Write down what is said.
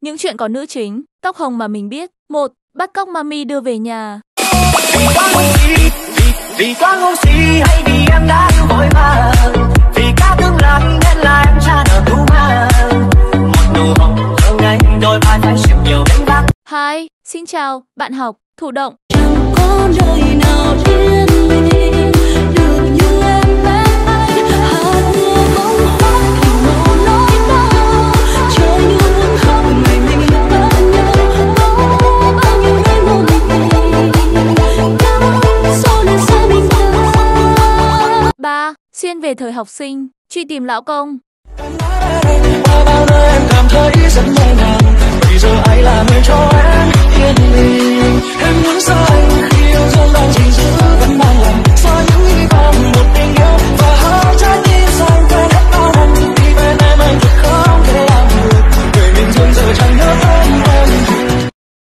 Những chuyện có nữ chính, tóc hồng mà mình biết. 1. Bắt cóc mami đưa về nhà. Vì quá ngu si hay vì em đã yêu vội mà, vì cá tương lặng nên là em ra nợ thu mà. Một nụ hồng thơ ngây đôi vai phải chịu nhiều gánh vác. 2. Xin chào, bạn học, thụ động. Chẳng có đời nào yên bình được như em bên anh. Hạt mưa bông hoa hình màu nỗi đau, trời như muốn khóc ngày mình bên nhau. Có bao nhiêu đêm vô định số nên xa mình ta. 3. Xuyên về thời học sinh, truy tìm lão công. Qua bao nơi em cảm thấy rất mơ màng, bây giờ ai là người cho em